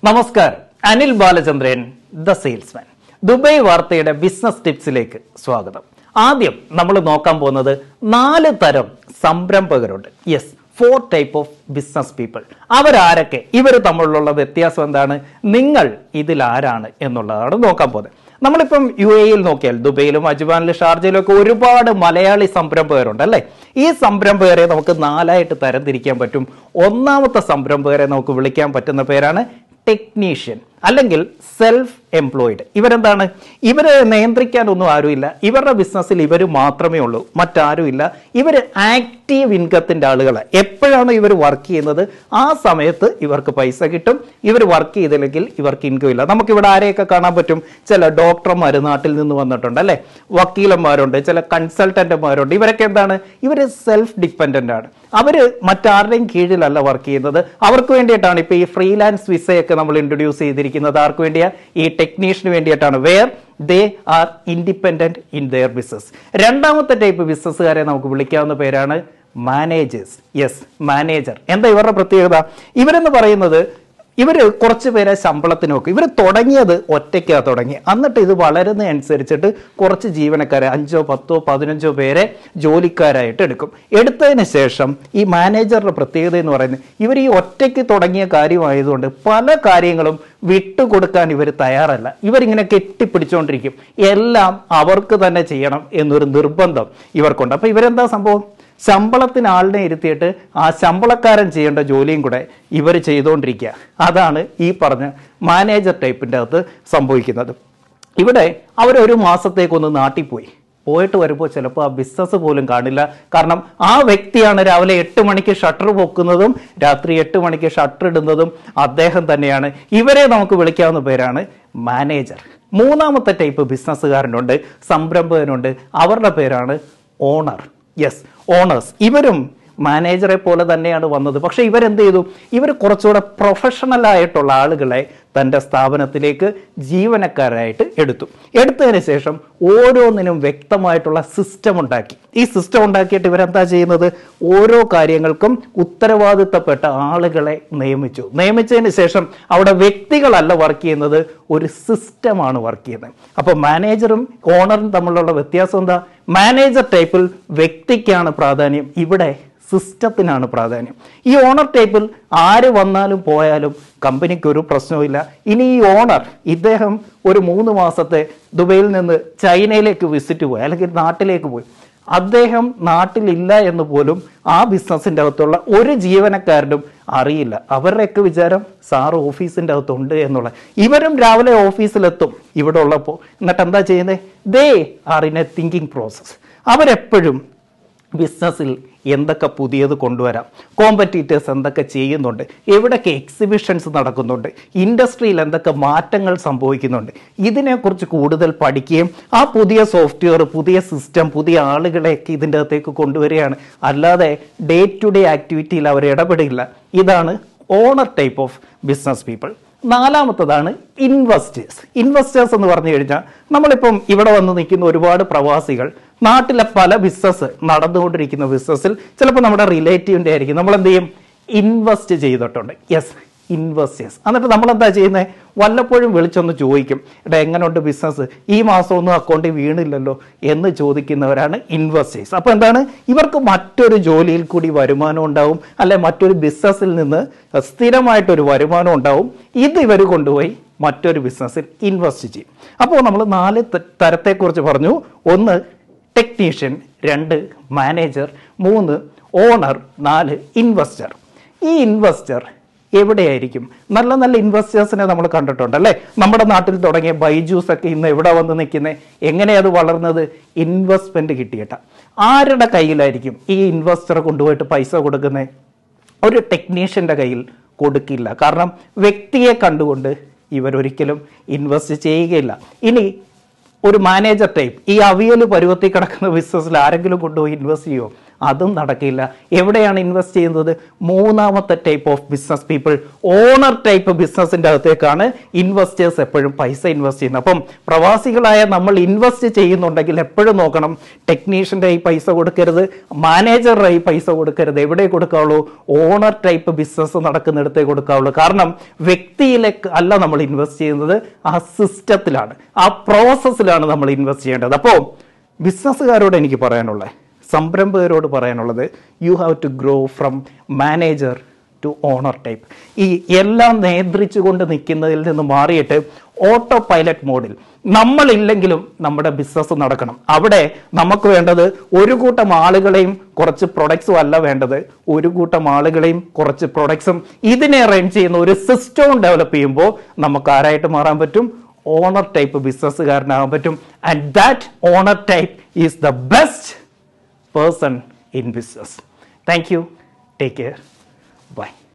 നമസ്കാരം. Anil Balachandran, the salesman. Dubai വാർത്തയുടെ business ടിപ്സിലേക്ക് സ്വാഗതം. ആദ്യം നമ്മൾ നോക്കാൻ പോകുന്നത് 4 തരം സംരംഭകരുണ്ട്. Yes, 4 type of business people. അവരാരൊക്കെ, ഇവർ തമ്മിലുള്ള വ്യത്യാസം എന്താണ്, നിങ്ങൾ ഇതിൽ ആരാണ് എന്നുള്ളതാണ് നോക്കാൻ പോകുന്നത്. നമ്മളിപ്പം UAE നോക്കിയാൽ ദുബൈയിലും അജ്മാനിലും ഷാർജയിലും ഒക്കെ ഒരുപാട് മലയാളി സംരംഭകരുണ്ട് അല്ലേ. ഈ സംരംഭകരെ നമുക്ക് 4ആയിട്ട് തരംതിരിക്കാൻ പറ്റും. ഒന്നാമത്തെ സംരംഭകരെ നമുക്ക് വിളിക്കാൻ പറ്റുന്ന പേരാണ് ടെക്നീഷ്യൻ അല്ലെങ്കിൽ സെൽഫ് എംപ്ലോയിഡ്. ഇവരെന്താണ്, ഇവരെ നിയന്ത്രിക്കാനൊന്നും ആരുമില്ല. ഇവരുടെ ബിസിനസ്സിൽ ഇവർ മാത്രമേ ഉള്ളൂ, മറ്റാരുമില്ല. ഇവർ ആക്റ്റീവ് ഇൻകത്തിന്റെ ആളുകളാണ്. എപ്പോഴാണ് ഇവർ വർക്ക് ചെയ്യുന്നത് ആ സമയത്ത് ഇവർക്ക് പൈസ കിട്ടും. ഇവർ വർക്ക് ചെയ്തില്ലെങ്കിൽ ഇവർക്ക് ഇൻകം ഇല്ല. നമുക്കിവിടെ ആരെയൊക്കെ കാണാൻ പറ്റും, ചില ഡോക്ടർമാർ നാട്ടിൽ നിന്ന് വന്നിട്ടുണ്ട് അല്ലെ, വക്കീലന്മാരുണ്ട്, ചില കൺസൾട്ടന്റുമാരുണ്ട്. ഇവരൊക്കെ എന്താണ്, ഇവർ സെൽഫ് ഡിപ്പെൻഡന്റ് ആണ്. അവര് മറ്റാരുടെയും കീഴിലല്ല വർക്ക് ചെയ്യുന്നത്. അവർക്ക് വേണ്ടിയിട്ടാണ് ഇപ്പൊ ഈ ഫ്രീലാൻസ് വിസയൊക്കെ നമ്മൾ ഇൻട്രൊഡ്യൂസ് ചെയ്തിരിക്കുന്നത്. ആർക്ക് വേണ്ടിയാ, ഈ ടെക്നീഷ്യന് വേണ്ടിയിട്ടാണ്. Where they are independent in their business. രണ്ടാമത്തെ ടൈപ്പ് ബിസിനസ്സുകാരെ നമുക്ക് വിളിക്കാവുന്ന പേരാണ് മാനേജേഴ്സ്. Yes, manager. എന്താ ഇവരുടെ പ്രത്യേകത? ഇവരെന്ന് പറയുന്നത്, ഇവര് കുറച്ച് പേരെ ശമ്പളത്തിന് നോക്കും. ഇവർ തുടങ്ങിയത് ഒറ്റയ്ക്കാണ് തുടങ്ങി. എന്നിട്ട് ഇത് വളരുന്നതനുസരിച്ചിട്ട് കുറച്ച് ജീവനക്കാരെ 5, 10, 15 പേരെ ജോലിക്കാരായിട്ട് എടുക്കും. എടുത്തതിന് ശേഷം ഈ മാനേജറുടെ പ്രത്യേകത എന്ന് പറയുന്നത്, ഇവർ ഈ ഒറ്റയ്ക്ക് തുടങ്ങിയ കാര്യമായതുകൊണ്ട് പല കാര്യങ്ങളും വിട്ടുകൊടുക്കാൻ ഇവർ തയ്യാറല്ല. ഇവരിങ്ങനെ കെട്ടിപ്പിടിച്ചുകൊണ്ടിരിക്കും. എല്ലാം അവർക്ക് തന്നെ ചെയ്യണം എന്നൊരു നിർബന്ധം ഇവർക്കുണ്ട്. അപ്പൊ ഇവരെന്താ സംഭവം, ശമ്പളത്തിന് ആളിനെ ഇരുത്തിയിട്ട് ആ ശമ്പളക്കാരൻ ചെയ്യേണ്ട ജോലിയും കൂടെ ഇവർ ചെയ്തുകൊണ്ടിരിക്കുക. അതാണ് ഈ പറഞ്ഞ മാനേജർ ടൈപ്പിൻ്റെ അകത്ത് സംഭവിക്കുന്നത്. ഇവിടെ അവരൊരു മാസത്തേക്കൊന്ന് നാട്ടിൽ പോയിട്ട് വരുമ്പോൾ ചിലപ്പോൾ ആ ബിസിനസ് പോലും കാണില്ല. കാരണം ആ വ്യക്തിയാണ് രാവിലെ 8 മണിക്ക് ഷട്ടർ പൊക്കുന്നതും രാത്രി 8 മണിക്ക് ഷട്ടർ ഇടുന്നതും അദ്ദേഹം തന്നെയാണ്. ഇവരെ നമുക്ക് വിളിക്കാവുന്ന പേരാണ് മാനേജർ. മൂന്നാമത്തെ ടൈപ്പ് ബിസിനസ്സുകാരനുണ്ട്, സംരംഭകനുണ്ട്. അവരുടെ പേരാണ് ഓണർ. Yes, owners. ഇവരും മാനേജറെ പോലെ തന്നെയാണ് വന്നത്. പക്ഷെ ഇവരെന്ത് ചെയ്തു, ഇവർ കുറച്ചുകൂടെ പ്രൊഫഷണൽ ആയിട്ടുള്ള ആളുകളെ തൻ്റെ സ്ഥാപനത്തിലേക്ക് ജീവനക്കാരായിട്ട് എടുത്തതിന് ശേഷം ഓരോന്നിനും വ്യക്തമായിട്ടുള്ള സിസ്റ്റം ഉണ്ടാക്കി. ഈ സിസ്റ്റം ഉണ്ടാക്കിയിട്ട് ഇവരെന്താ ചെയ്യുന്നത്, ഓരോ കാര്യങ്ങൾക്കും ഉത്തരവാദിത്തപ്പെട്ട ആളുകളെ നിയമിച്ചതിന് ശേഷം അവിടെ വ്യക്തികളല്ല വർക്ക് ചെയ്യുന്നത്, ഒരു സിസ്റ്റമാണ് വർക്ക് ചെയ്യുന്നത്. അപ്പോൾ മാനേജറും ഓണറും തമ്മിലുള്ള വ്യത്യാസം എന്താ, മാനേജർ ടൈപ്പിൽ വ്യക്തിക്കാണ് പ്രാധാന്യം, ഇവിടെ സിസ്റ്റത്തിനാണ് പ്രാധാന്യം. ഈ ഓണർ ടൈപ്പിൽ ആര് വന്നാലും പോയാലും കമ്പനിക്ക് ഒരു പ്രശ്നവുമില്ല. ഇനി ഈ ഓണർ, ഇദ്ദേഹം ഒരു 3 മാസത്തെ ദുബൈയിൽ നിന്ന് ചൈനയിലേക്ക് വിസിറ്റ് പോയി അല്ലെങ്കിൽ നാട്ടിലേക്ക് പോയി, അദ്ദേഹം നാട്ടിലില്ല എന്ന് പോലും ആ ബിസിനസ്സിൻ്റെ അകത്തുള്ള ഒരു ജീവനക്കാരനും അറിയില്ല. അവരുടെയൊക്കെ വിചാരം സാറ് ഓഫീസിൻ്റെ അകത്തുണ്ട് എന്നുള്ള. ഇവരും രാവിലെ ഓഫീസിലെത്തും ഇവിടെ ഉള്ളപ്പോൾ. എന്നിട്ട് എന്താ ചെയ്യുന്നത്, they are in a thinking process. അവരെപ്പോഴും ബിസിനസ്സിൽ എന്തൊക്കെ പുതിയത് കൊണ്ടുവരാം, കോമ്പറ്റീറ്റേഴ്സ് എന്തൊക്കെ ചെയ്യുന്നുണ്ട്, എവിടെയൊക്കെ എക്സിബിഷൻസ് നടക്കുന്നുണ്ട്, ഇൻഡസ്ട്രിയിൽ എന്തൊക്കെ മാറ്റങ്ങൾ സംഭവിക്കുന്നുണ്ട്, ഇതിനെക്കുറിച്ച് കൂടുതൽ പഠിക്കുകയും ആ പുതിയ സോഫ്റ്റ്വെയർ, പുതിയ സിസ്റ്റം, പുതിയ ആളുകളെയൊക്കെ ഇതിൻ്റെ അകത്തേക്ക് കൊണ്ടുവരികയാണ്. അല്ലാതെ ഡേ ടു ഡേ ആക്ടിവിറ്റിയിൽ അവർ ഇടപെടില്ല. ഇതാണ് owner type of business people. നാലാമത്തതാണ് ഇൻവെസ്റ്റേഴ്സ് എന്ന് പറഞ്ഞു കഴിഞ്ഞാൽ, നമ്മളിപ്പം ഇവിടെ വന്ന് നിൽക്കുന്ന ഒരുപാട് പ്രവാസികൾ നാട്ടിലെ പല ബിസിനസ് നടന്നുകൊണ്ടിരിക്കുന്ന ബിസിനസ്സിൽ ചിലപ്പോൾ നമ്മുടെ റിലേറ്റീവിൻ്റെ ആയിരിക്കും. നമ്മൾ എന്ത് ചെയ്യും, ഇൻവെസ്റ്റ് ചെയ്തിട്ടുണ്ട്. Yes, investors. എന്നിട്ട് നമ്മളെന്താ ചെയ്യുന്നത്, വല്ലപ്പോഴും വിളിച്ചൊന്ന് ചോദിക്കും, ഇവിടെ എങ്ങനെയുണ്ട് ബിസിനസ്, ഈ മാസമൊന്നും അക്കൗണ്ടിൽ വീണില്ലല്ലോ എന്ന് ചോദിക്കുന്നവരാണ് ഇൻവെസ്റ്റേഴ്സ്. അപ്പോൾ എന്താണ്, ഇവർക്ക് മറ്റൊരു ജോലിയിൽ കൂടി വരുമാനം ഉണ്ടാവും, അല്ലെ മറ്റൊരു ബിസിനസ്സിൽ നിന്ന് സ്ഥിരമായിട്ടൊരു വരുമാനം ഉണ്ടാവും. ഇത് ഇവർ കൊണ്ടുപോയി മറ്റൊരു ബിസിനസ്സിൽ ഇൻവെസ്റ്റ് ചെയ്യും. അപ്പോൾ നമ്മൾ 4 തരത്തെക്കുറിച്ച് പറഞ്ഞു. 1 ടെക്നീഷ്യൻ, 2 മാനേജർ, 3 ഓണർ, 4 ഇൻവെസ്റ്റർ. ഈ ഇൻവെസ്റ്റർ എവിടെയായിരിക്കും? നല്ല നല്ല ഇൻവെസ്റ്റേഴ്സിനെ നമ്മൾ കണ്ടിട്ടുണ്ട് അല്ലേ. നമ്മുടെ നാട്ടിൽ തുടങ്ങിയ ബൈജൂസ് ഒക്കെ ഇന്ന് എവിടെ വന്ന് നിൽക്കുന്നത്, എങ്ങനെയത് വളർന്നത്, ഇൻവെസ്റ്റ്മെന്റ് കിട്ടിയിട്ട. ആരുടെ കയ്യിലായിരിക്കും ഈ ഇൻവെസ്റ്റർ കൊണ്ടുപോയിട്ട് പൈസ കൊടുക്കുന്നത്? ഒരു ടെക്നീഷ്യന്റെ കയ്യിൽ കൊടുക്കില്ല. കാരണം വ്യക്തിയെ കണ്ടുകൊണ്ട് ഇവരൊരിക്കലും ഇൻവെസ്റ്റ് ചെയ്യുകയില്ല. ഇനി ഒരു മാനേജർ ടൈപ്പ്, ഈ അവിയൽ പരുവത്തിൽ കിടക്കുന്ന ബിസിനസ്സിൽ ആരെങ്കിലും കൊണ്ടുപോയി ഇൻവെസ്റ്റ് ചെയ്യുമോ? അതും നടക്കില്ല. എവിടെയാണ് ഇൻവെസ്റ്റ് ചെയ്യുന്നത്? മൂന്നാമത്തെ type of business people, owner type ബിസിനസിൻ്റെ അകത്തേക്കാണ് ഇൻവെസ്റ്റേഴ്സ് എപ്പോഴും പൈസ ഇൻവെസ്റ്റ് ചെയ്യുന്നത്. അപ്പം പ്രവാസികളായ നമ്മൾ ഇൻവെസ്റ്റ് ചെയ്യുന്നുണ്ടെങ്കിൽ എപ്പോഴും നോക്കണം, ടെക്നീഷ്യൻ്റെ ഈ പൈസ കൊടുക്കരുത്, മാനേജറുടെ ഈ പൈസ കൊടുക്കരുത്. എവിടെ കൊടുക്കാവുള്ളൂ? ഓണർ ടൈപ്പ് ബിസിനസ് നടക്കുന്നിടത്തേ കൊടുക്കാവുള്ളൂ. കാരണം വ്യക്തിയിലേക്ക് അല്ല നമ്മൾ ഇൻവെസ്റ്റ് ചെയ്യുന്നത്, ആ സിസ്റ്റത്തിലാണ്, ആ പ്രോസസ്സിലാണ് നമ്മൾ ഇൻവെസ്റ്റ് ചെയ്യേണ്ടത്. അപ്പോൾ ബിസിനസ്സുകാരോട് എനിക്ക് പറയാനുള്ളത്, സംരംഭകരോട് പറയാനുള്ളത്, you have to grow from manager to owner type. ഈ എല്ലാം നിയന്ത്രിച്ചുകൊണ്ട് നിൽക്കുന്നതിൽ നിന്ന് മാറിയിട്ട് ഓട്ടോ പൈലറ്റ് മോഡിൽ നമ്മളില്ലെങ്കിലും നമ്മുടെ ബിസിനസ് നടക്കണം. അവിടെ നമുക്ക് വേണ്ടത് ഒരു കൂട്ടം ആളുകളെയും കുറച്ച് പ്രൊഡക്ട്സും അല്ല വേണ്ടത്, ഒരു കൂട്ടം ആളുകളെയും കുറച്ച് പ്രൊഡക്ട്സും ഇതിനെ റൺ ചെയ്യുന്ന ഒരു സിസ്റ്റവും ഡെവലപ്പ് ചെയ്യുമ്പോൾ നമുക്ക് ആരായിട്ട് മാറാൻ പറ്റും? ഓണർ ടൈപ്പ് ബിസിനസ്സുകാരനാകാൻ പറ്റും. And that owner type is the best person in business. Thank you. Take care. Bye.